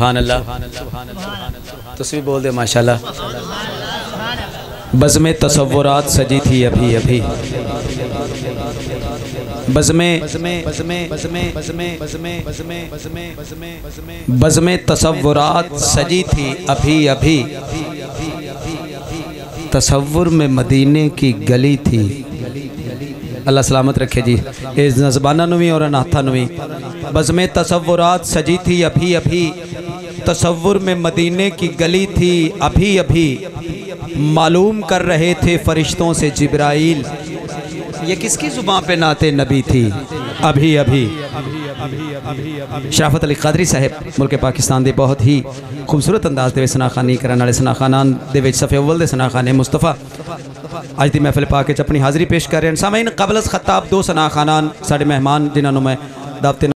सुभान अल्लाह। तुसी भी बोल दे माशाल्लाह। बज़्मे तसव्वुरात सजी थी अभी अभी, बज़्मे तसव्वुरात सजी थी अभी अभी, तसव्वुर में मदीने की गली थी। अल्लाह सलामत रखे जी इस ज़बाना भी और अनाथा भी। बज़्मे तसव्वुरात सजी थी अभी अभी, तसव्वुर में मदीने की गली थी अभी अभी, मालूम कर रहे थे फरिश्तों से जिब्राइल, ये किसकी ज़ुबान पे नाते नबी थी अभी अभी। शराफत अली कादरी साहब मुल्क पाकिस्तान दे बहुत ही खूबसूरत अंदाज दे सनाखानी करने वाले सनाखानान दे विच सफ़े अव्वल दे सनाखाने मुस्तफ़ा अज की महफिल पाक अपनी हाज़री पेश कर रहे हैं। सामीन क़बल अज़ ख़त्ताब दो सनाखानान साडे मेहमान जिन्होंने मैं दावत